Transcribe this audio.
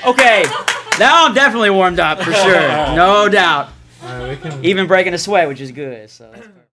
Okay, now I'm definitely warmed up for sure. No doubt. We can... Even breaking a sweat, which is good. So.